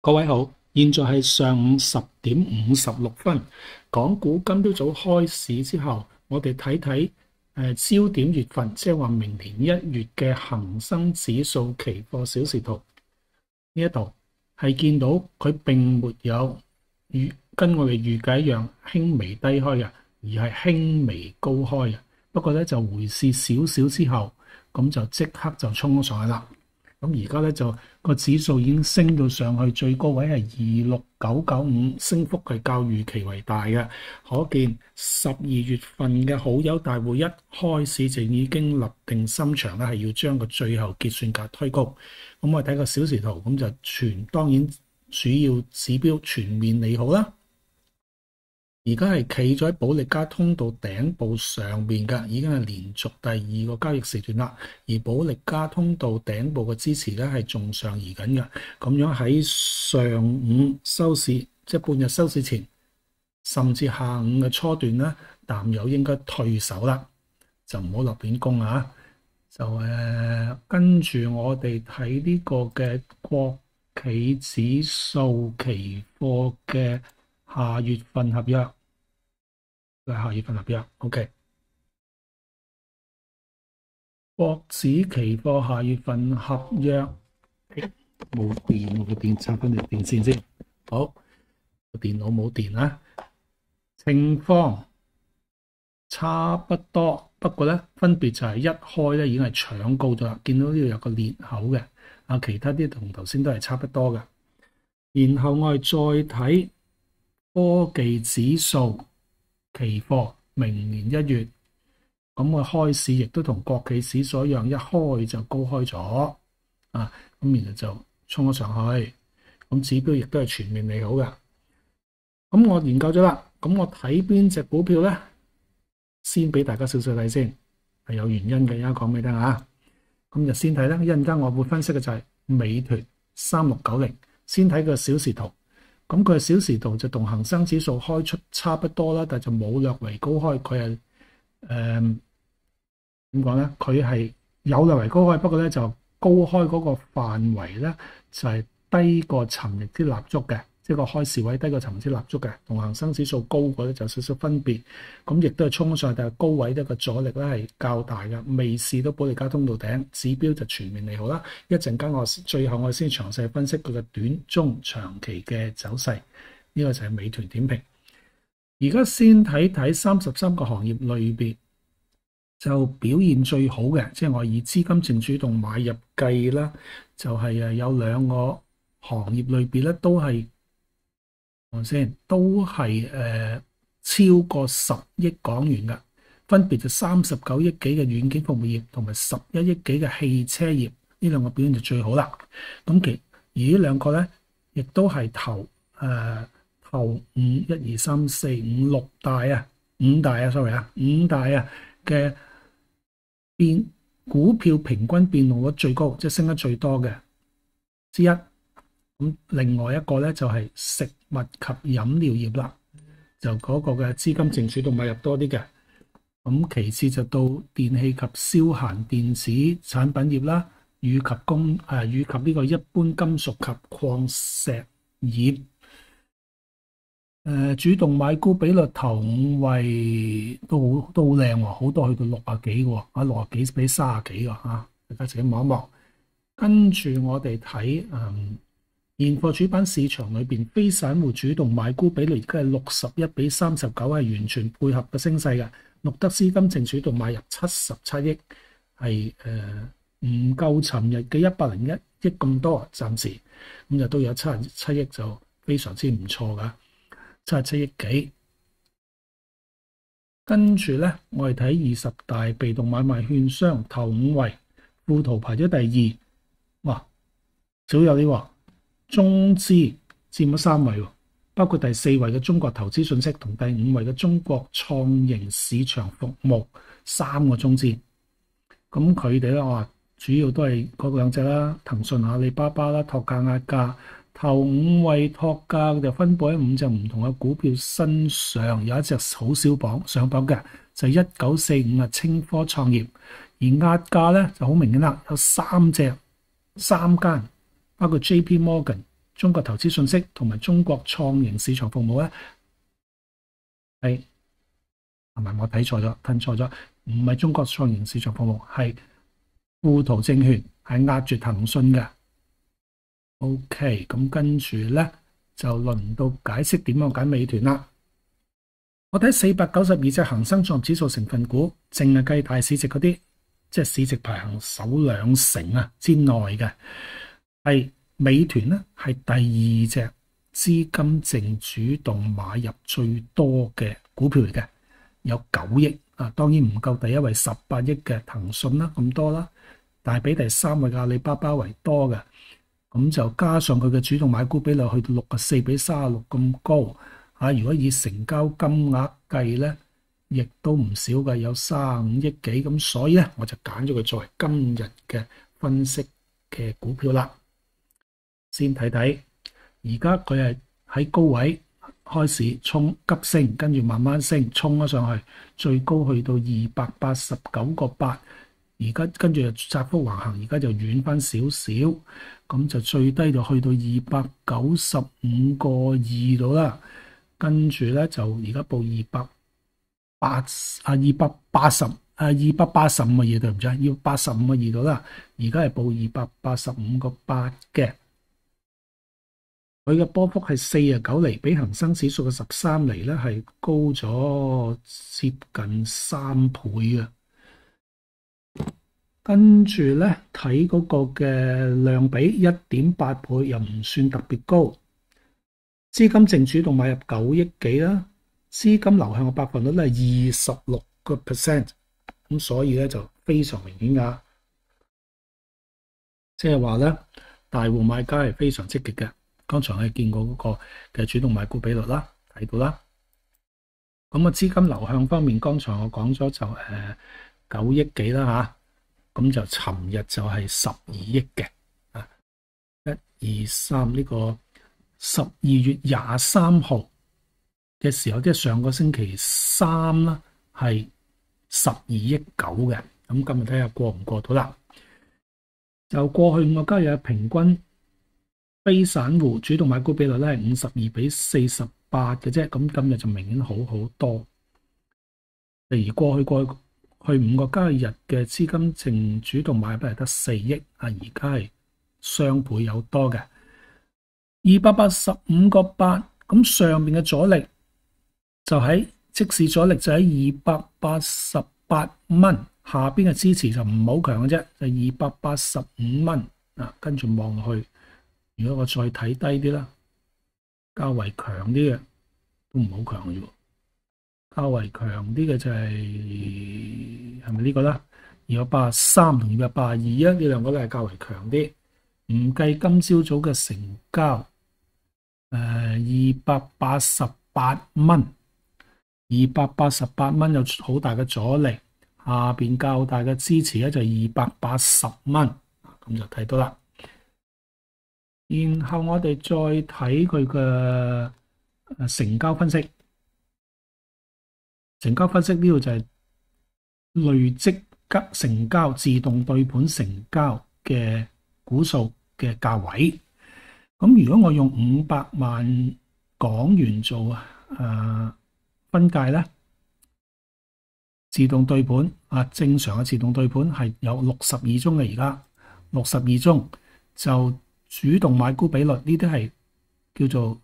各位好，現在係上午10:56，港股今朝早開市之後，我哋睇睇焦點月份，即係話明年1月嘅恒生指數期貨小時圖呢一度係見到佢並沒有跟我哋預計一樣輕微低開嘅，而係輕微高開嘅。不過咧就回試少少之後，咁就即刻就衝咗上去啦。咁而家咧就個指數已經升到上去，最高位係26995，升幅係較預期為大嘅。可見12月份嘅好友大會一開始就已經立定心腸咧，係要將個最後結算價推高。咁我哋睇個小時圖，咁就當然主要指標全面利好啦。而家係企咗喺保力加通道頂部上面嘅，已經係連續第2個交易時段啦。而保力加通道頂部嘅支持咧係仲上移緊嘅，咁樣喺上午收市，即係半日收市前，甚至下午嘅初段咧，淡友應該退守啦，就唔好落亂攻啊！就跟住我哋睇呢個嘅國企指數期貨嘅下月份合約，OK。國指期貨下月份合約，冇電，我個電插翻條電線先。好，個電腦冇電啦，情況差不多。不過咧，分別就係一開咧已經係搶高咗啦，見到呢度有個裂口嘅。其他啲同頭先都係差不多嘅。然後我哋再睇科技指數期貨明年1月，咁我開市亦都同國企指數一樣，一開就高開咗，咁然後就衝咗上去，咁指標亦都係全面利好嘅。咁我研究咗啦，咁我睇邊隻股票咧？先俾大家少少睇先，係有原因嘅，而家講俾你聽啊。咁就先睇啦，一陣間我會分析嘅就係美團3690，先睇個小時圖。咁佢嘅小時圖就同恒生指數開出差不多啦，但係就冇略為高開，佢係點講咧？佢係有略為高開，不過咧就高開嗰個範圍咧就係低過尋日啲蠟燭嘅。即係個開市位低過尋日蠟燭嘅，同恒生指數高過咧就少少分別。咁亦都係衝上去，但係高位咧個阻力咧係較大嘅，未試到保利加通道頂，指標就全面利好啦。一陣間最後我先詳細分析佢嘅短、中、長期嘅走勢。呢個就係美團點評。而家先睇睇33個行業類別，就表現最好嘅，即係我以資金淨主動買入計啦，就係有2個行業類別咧都係。都係超過10億港元嘅，分別就39億幾嘅軟件服務業同埋11億幾嘅汽車業，呢2個表現就最好啦。咁而呢2個咧，亦都係頭5、1、2、3、4、5、6大啊，5大嘅股票平均變動率最高，即係升得最多嘅之一。咁另外一個咧就係食物及飲料業啦，就嗰個嘅資金淨主動買入多啲嘅。咁其次就到電器及消閒電子產品業啦，以及呢個一般金屬及礦石業。主動買股比率頭5位都好靚喎，好多去到60幾喎，60幾比30幾喎，大家自己望一望。跟住我哋睇現貨主板市場裏邊，非散戶主動買沽比率而家係61比39，係完全配合嘅升勢嘅。錄得資金淨主動買入77億，係唔夠尋日嘅101億咁多，暫時咁就都有77億，就非常之唔錯噶，77億幾。跟住咧，我哋睇20大被動買賣券商頭5位，富途排咗第2，哇，少有啲喎。中資佔咗3位，包括第4位嘅中國投資信息同第5位嘅中國創盈市場服務，3個中資。咁佢哋咧，我話主要都係嗰2隻啦，騰訊、阿里巴巴啦，托價壓價。頭5位托價就分佈喺5隻唔同嘅股票身上，有一隻好少上榜嘅，就係1945啊，清科創業。而壓價咧就好明顯啦，有3間。包括 JP Morgan、 中國投資信息同埋中國創盈市場服務咧係咪我睇錯咗，吞錯咗，唔係中國創盈市場服務，係富途證券係壓住騰訊嘅。OK， 咁跟住咧就輪到解釋點樣揀美團啦。我睇492隻恒生綜合指數成分股，淨係計大市值嗰啲，即係市值排行首2成啊之內嘅，係美團咧係第2隻資金淨主動買入最多嘅股票嚟嘅，有9億啊，當然唔夠第一位18億嘅騰訊啦咁多啦，但係比第3位嘅阿里巴巴為多嘅，咁就加上佢嘅主動買股比率去到64比36咁高啊！如果以成交金額計咧，亦都唔少嘅，有35億幾，咁所以咧我就揀咗佢作為今日嘅分析嘅股票啦。先睇睇，而家佢係喺高位開始衝急升，跟住慢慢升，衝咗上去，最高去到289.8，而家跟住就窄幅橫行，而家就軟翻少少，咁就最低就去到295.2度啦。跟住咧就而家報285.2對唔住，要85.2度啦。而家係報285.8嘅。佢嘅波幅係49厘，比恒生指數嘅13厘咧係高咗接近3倍嘅。跟住咧睇嗰個嘅量比1.8倍，又唔算特別高。資金淨主動買入9億幾啦，資金流向嘅百分率咧係26%，咁所以咧就非常明顯噶，即係話咧大戶買家係非常積極嘅。剛才我哋見過嗰個嘅主動買股比率啦，睇到啦。咁啊資金流向方面，剛才我講咗就9億幾啦吓，咁就尋日就係12億嘅啊，1、2、3呢個12月23號嘅時候，即係上個星期三啦，係12億9嘅。咁今日睇下過唔過到啦。就過去5個交易日平均非散戶主動買股比率咧係52比48嘅啫。咁今日就明顯好好多。例如過去5個交易日嘅資金淨主動買入係得4億啊，而家係雙倍有多嘅。285.8，咁上面嘅阻力就喺即市阻力就喺288蚊，下邊嘅支持就唔好強嘅啫，就285蚊啊。跟住望落去，如果我再睇低啲啦，較為強啲嘅都唔好強嘅喎，較為強啲嘅就係咪呢個啦？283同282啊，呢兩個都係較為強啲，唔計今朝早嘅成交。288蚊，288蚊有好大嘅阻力，下邊較大嘅支持咧就280蚊，咁就睇到啦。然後我哋再睇佢嘅成交分析，成交分析呢度就係累積成交自動對盤成交嘅股數嘅價位。咁如果我用500萬港元做分界咧，自動對盤正常嘅自動對盤係有62宗嘅，而家62宗就主動買股比率呢啲係叫做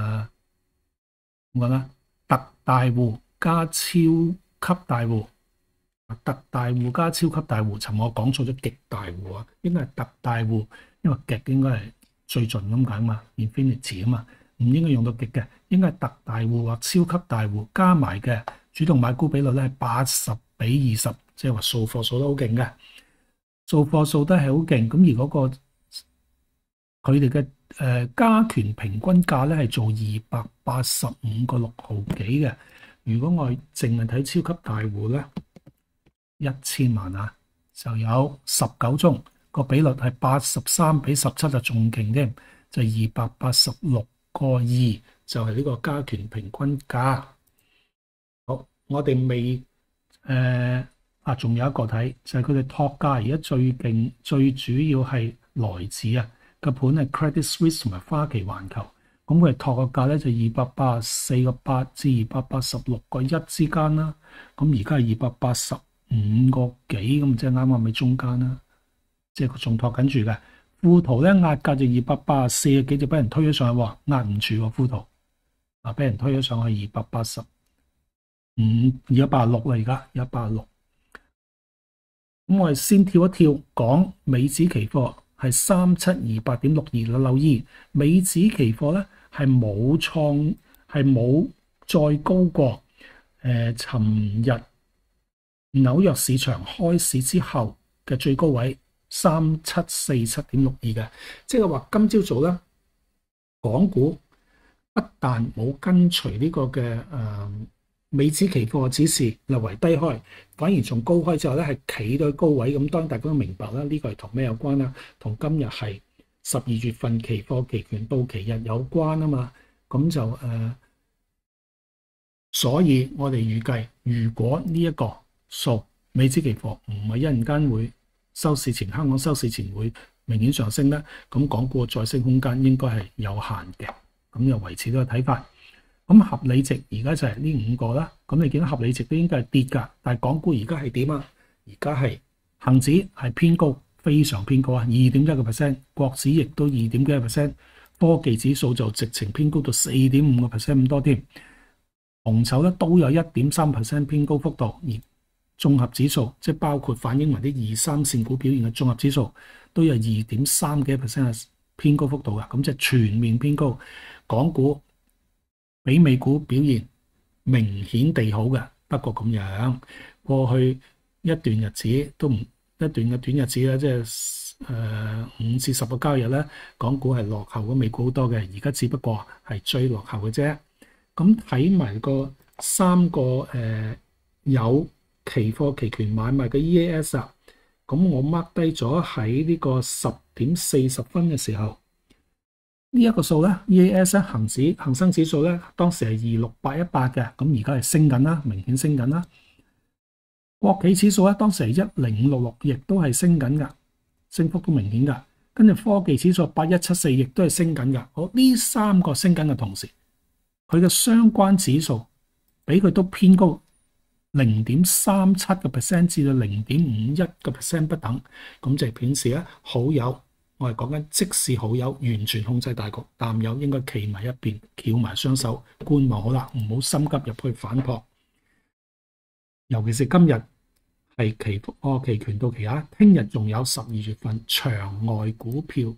我覺得特大戶加超級大戶，特大戶加超級大戶，尋我講錯咗極大戶啊，應該係特大戶，因為極應該係最盡咁解嘛 ，infinity 啊嘛，唔應該用到極嘅，應該係特大戶或超級大戶加埋嘅主動買股比率咧係80比20，即係話掃貨掃得好勁嘅，掃貨掃得係好勁。咁而嗰個佢哋嘅加權平均價咧係做285.6毫幾嘅。如果我淨係睇超級大戶咧，1000萬啊，就有19宗。個比率係83比17就仲勁添，就286.2，就係呢個加權平均價。好，我哋未仲有一個睇，就係佢哋托價而家最勁，最主要係來自嘅盤係 Credit Suisse 同埋花旗環球，咁佢哋托個價咧就284.8至286.1之間啦。咁而家係285個幾，咁即係啱啱喺中間啦，即係佢仲托緊住嘅。富途咧壓價就284幾，就俾人推咗上去喎，壓唔住喎富途，俾人推咗上去285，而家86啦，而家186。咁我哋先跳一跳講美指期貨係3728.62啦，留意美指期貨咧係冇再高過尋日紐約市場開市之後嘅最高位3747.62嘅，即係話今朝早咧港股不但冇跟隨呢個嘅美指期貨嘅指示略為低開，反而從高開之後咧係企到高位。咁當然大家都明白啦，呢個係同咩有關啦？同今日係12月份期貨期權到期日有關啊嘛。咁就所以我哋預計，如果呢一個數美指期貨唔係一陣間會收市前香港收市前會明顯上升咧，咁港股嘅再升空間應該係有限嘅。咁又維持呢個睇法。咁合理值而家就係呢5個啦。咁你見到合理值都應該係跌㗎，但係港股而家係點啊？而家係恆指係偏高，非常偏高啊，2.1%，國指亦都2.1%，科技指數就直情偏高到4.5% 咁多添。紅籌咧都有1.3% 偏高幅度，而綜合指數即係包括反映埋啲2、3線股表現嘅綜合指數都有2.3%嘅偏高幅度㗎。咁即係全面偏高，港股比美股表現明顯地好嘅。不過咁樣過去一段日子都唔一段嘅短日子咧，即係5至10個交易日咧，港股係落後過美股好多嘅。而家只不過係追落後嘅啫。咁睇埋個3個有期貨期權買賣嘅 EAS 啊，咁我 mark 低咗喺呢個10:40嘅時候。呢一個數咧 ，EAS 咧恒生指數咧，當時係26818嘅，咁而家係升緊啦，明顯升緊啦。國企指數咧，當時係10566，亦都係升緊噶，升幅都明顯噶。跟住科技指數8174，亦都係升緊噶。好，呢3個升緊嘅同時，佢嘅相關指數比佢都偏高0.37% 至到0.51% 不等，咁就顯示咧好友。我係講緊，即使好友完全控制大局，淡友應該企埋一邊，翹埋雙手觀望好啦，唔好心急入去反撲。尤其是今日係期權到期啊，聽日仲有12月份場外股票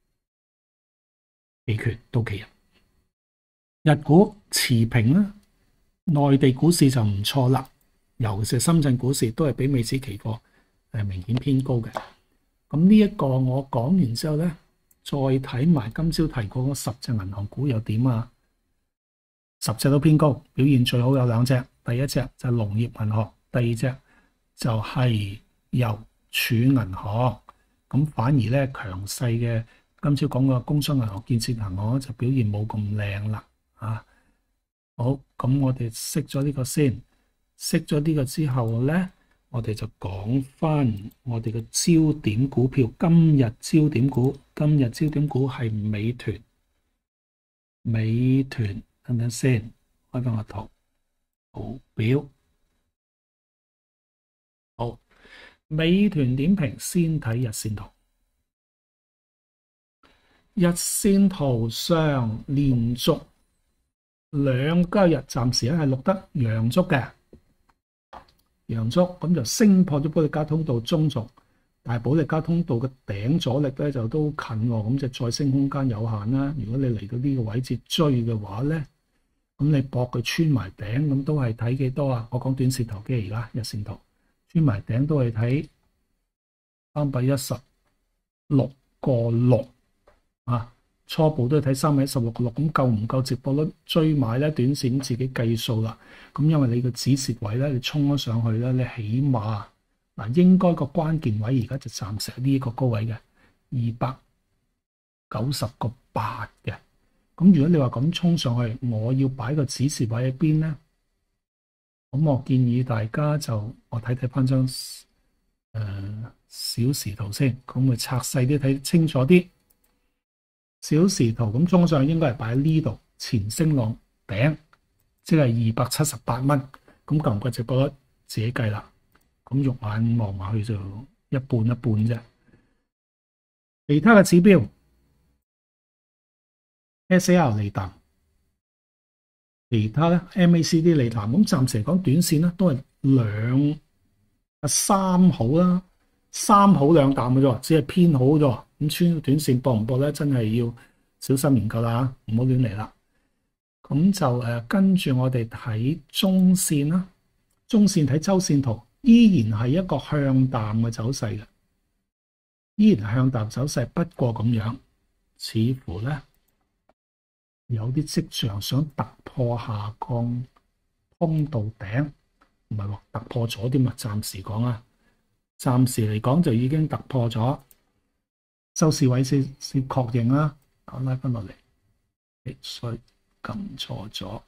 期權到期日股持平啦，內地股市就唔錯啦，尤其是深圳股市都係比美指期貨明顯偏高嘅。咁呢一個我講完之後咧，再睇埋今朝提過嗰10隻銀行股又點啊？10隻都偏高，表現最好有2隻，第一隻就係農業銀行，第二隻就係郵儲銀行。咁反而咧強勢嘅今朝講個工商銀行、建設銀行就表現冇咁靚啦。好，咁我哋熄咗呢個先，熄咗呢個之後咧。我哋就講翻我哋嘅焦點股票。今日焦點股係美團。等等先，開翻個圖表。好，美團點評，先睇日線圖。日線圖上連續2交易日，暫時係錄得陽燭嘅。陽燭咁就升破咗保利加通道中軸，但係保利加通道嘅頂阻力咧就都近喎，咁就再升空間有限啦。如果你嚟到呢個位置追嘅話咧，咁你搏佢穿埋頂，咁都係睇幾多啊？我講短線投機而家日線圖穿埋頂都係睇316.6啊。初步都係睇316.6，咁夠唔夠值博率追買咧？短線自己計數啦。咁因為你個止蝕位咧，你衝咗上去咧，你起碼應該個關鍵位而家就暫時呢一個高位嘅290.8嘅。咁如果你話咁衝上去，我要擺個止蝕位喺邊咧？咁我建議大家就我睇翻張小時圖先，咁會拆細啲睇清楚啲。 小時圖咁衝上應該係擺喺呢度前升浪頂，即係278蚊。咁夠唔夠值博率自己計啦。咁肉眼望埋去就一半一半啫。其他嘅指標 SAR 利淡，其他咧 MACD 利淡。咁暫時嚟講，短線咧都係三好啦，三好兩淡嘅啫，只係偏好嘅啫。咁穿短線搏唔搏咧，真係要小心研究啦，唔好亂嚟啦。咁就跟住我哋睇中線啦，中線睇周線圖，依然係一個向淡嘅走勢嘅，依然係向淡走勢。不過咁樣，似乎咧有啲跡象想突破下降通道頂，唔係話突破咗啲嘛？暫時講啊，暫時嚟講就已經突破咗。收市位先確認啦，我拉翻落嚟，所以撳錯咗。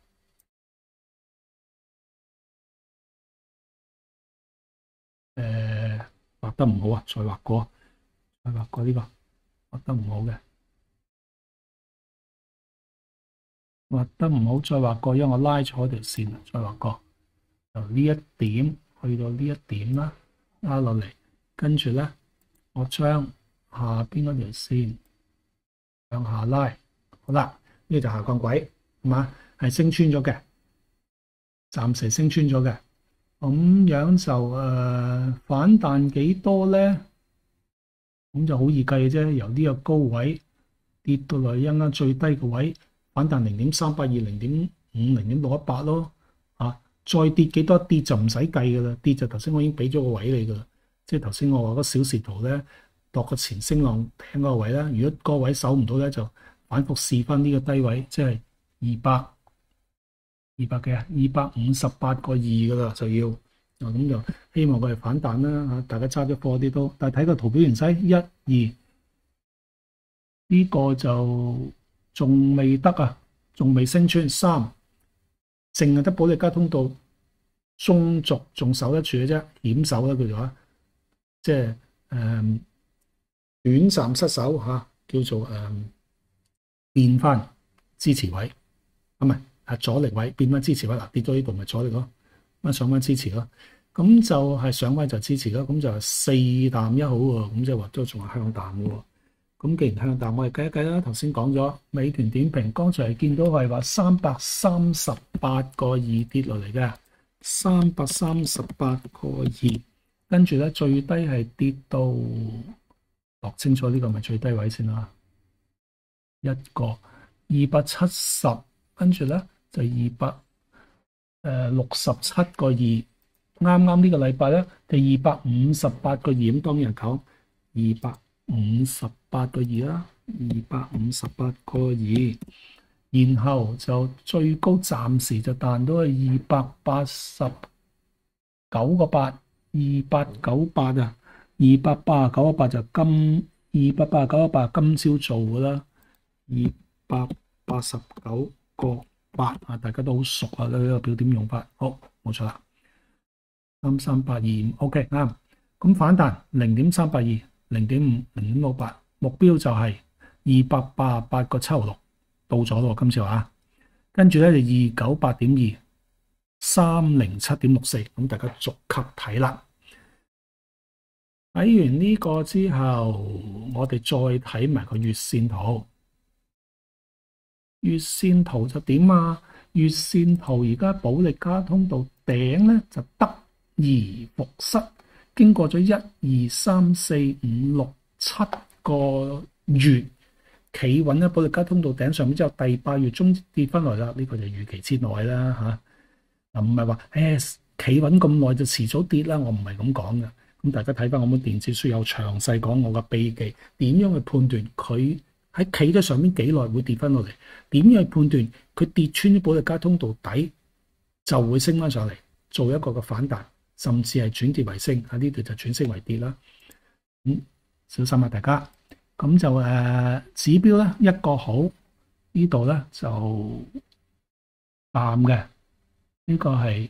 畫得唔好啊，再畫過呢個畫得唔好嘅，畫得唔好，再畫過，因為我拉錯條線啦，再畫過，由呢一點去到呢一點啦，拉落嚟，跟住咧，我將下邊嗰條線向下拉，好啦，呢就下降軌，係嘛？係升穿咗嘅，暫時升穿咗嘅。咁樣就反彈幾多咧？咁就好易計嘅啫。由呢個高位跌到嚟啱啱最低嘅位，反彈0.382、0.5、0.618咯。再跌幾多？跌就唔使計噶啦。跌就頭先我已經俾咗個位你噶啦。即係頭先我話嗰小時圖咧，度個前升浪頂嗰個位啦。如果嗰個位守唔到咧，就反覆試翻呢個低位，即係258個2噶啦，就要咁就希望佢係反彈啦嚇，大家揸咗貨啲都，但係睇個圖表形勢1、2呢個就仲未得啊，仲未升穿3，淨係得保利加通道中軸仲守得住嘅啫，險守啦叫做即係短暫失守嚇，叫做變翻支持位，唔係阻力位變翻支持位。嗱，跌咗呢度咪阻力咯，咁上翻支持咯，咁就係上翻就支持咯，咁就4淡一好喎，咁即係話都仲係向淡嘅喎。咁既然向淡，我哋計一計啦。頭先講咗美團點評，剛才係見到係話338個2跌落嚟嘅，338個2，跟住咧最低係跌到落清楚呢個咪最低位先啦，一個270，跟住咧就267個2，啱啱呢個禮拜咧就258個2，咁當然講258個2啦，258個2，然後就最高暫時就彈到係289個8， 2898啊，289個8就289個8今朝做噶啦，289個8啊，大家都好熟啊，呢個表點用法，好冇錯啦，3382 OK 啱，咁反彈0.382、0.5、0.68，目標就係288個7毫6，到咗咯，今次話，跟住咧就298.2、307.64，咁大家逐級睇啦。睇完呢個之後，我哋再睇埋個月線圖。月線圖就點啊？月線圖而家保利加通道頂咧就得而復失，經過咗1、2、3、4、5、6、7個月企穩喺保利加通道頂上面之後，第8月中跌翻來啦。呢個就預期之內啦嚇。唔係話企穩咁耐就遲早跌啦，我唔係咁講嘅。咁大家睇翻我本電子書有詳細講我嘅秘技，點樣去判斷佢喺企喺上面幾耐會跌翻落嚟？點樣去判斷佢跌穿咗保利加通道底就會升翻上嚟，做一個嘅反彈，甚至係轉跌為升。喺呢度就轉升為跌啦。小心啊，大家。咁就指標咧一個好，呢度咧就淡嘅，呢個係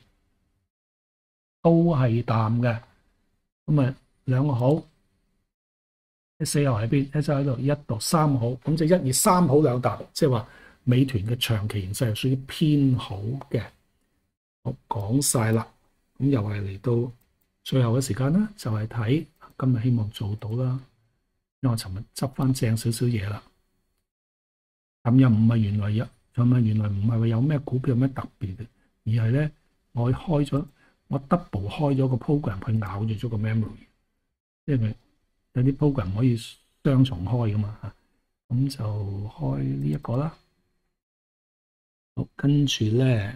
都係淡嘅。咁兩個好， 4號喺邊？一就喺度1到3號，咁就1、2、3號兩笪，即係話美團嘅長期形勢係屬於偏好嘅。好，講晒啦，咁又係嚟到最後嘅時間啦，就係睇今日希望做到啦。因為我尋日執翻正少少嘢啦，咁又唔係原來唔係話有咩股票有咩特別嘅，而係咧我 double 開咗個 program 去咬住咗個 memory， 因為有啲 program 可以雙重開噶嘛嚇，咁就開呢一個啦。好，跟住咧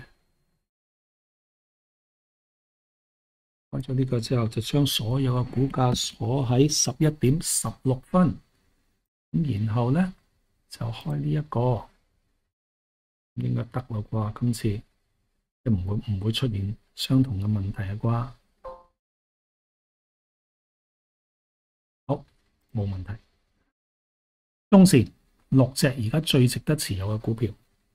開咗呢個之後，就將所有嘅股價鎖喺11:16，咁然後咧就開呢一個，應該得啦啩？今次即唔會出現相同嘅問題啊啩？好，冇問題。中線6隻而家最值得持有嘅股票，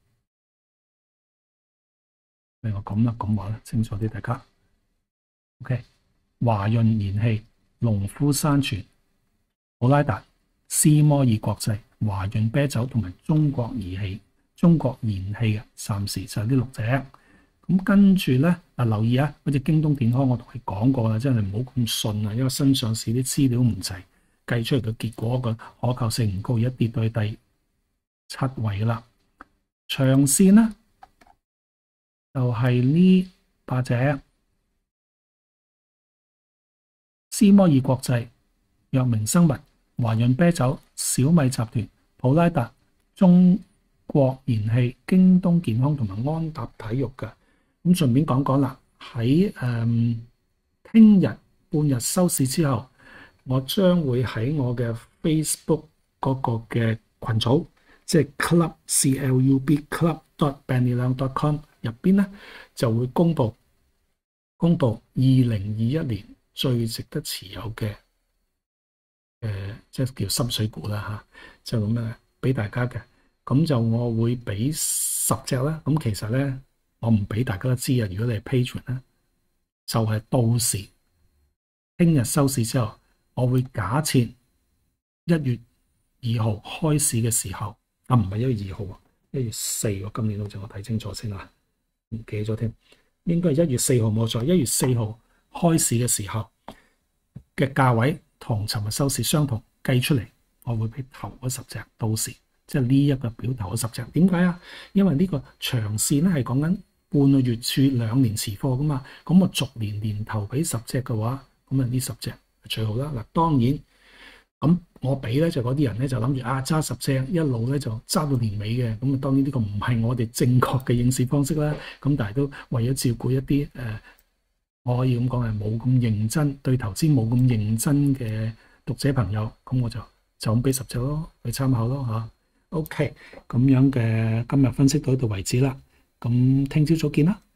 令我咁啦，咁話啦，清楚啲大家。OK， 華潤燃氣、農夫山泉、普拉達、斯摩爾國際、華潤啤酒同埋中國燃氣嘅，暫時就係呢6隻。咁跟住咧，留意啊，好似京東健康我同你講過啦，真係唔好咁信啊，因為新上市啲資料唔齊，計出嚟嘅結果個可靠性唔高，一跌到去第7位啦。長線咧就係呢8隻。斯摩爾國際、藥明生物、華潤啤酒、小米集團、普拉達、中國燃氣、京東健康同埋安踏體育嘅。咁順便講講啦，喺聽日半日收市之後，我將會喺我嘅 Facebook 嗰個嘅群組，即係 club.bennyleung.com 入邊咧，就會公布2021年最值得持有嘅即係叫深水股啦嚇，就咁樣俾大家嘅。咁就我會俾10隻啦。咁其實咧，我唔俾大家都知啊。如果你係 Patreon 咧，就係到時聽日收市之後，我會假設1月2號開市嘅時候，唔係1月2號啊，1月4號。今年好似我睇清楚先啦，唔記咗添，應該係1月4號冇錯。1月4號開市嘅時候嘅價位同尋日收市相同，計出嚟我會俾頭嗰10隻，到時即係呢一個表頭嗰10隻。點解啊？因為呢個長線咧係講緊半個月至2年持貨噶嘛，咁我逐年頭俾10隻嘅話，咁啊呢10隻最好啦。嗱，當然咁我俾咧就嗰啲人咧就諗住揸10隻一路咧就揸到年尾嘅，咁啊當然呢個唔係我哋正確嘅應市方式啦。咁但係都為咗照顧一啲我可以咁講係冇咁認真，對投資冇咁認真嘅讀者朋友，咁我就咁俾10隻咯，去參考咯嚇。OK，咁樣嘅今日分析到呢度為止啦。咁聽朝早見啦。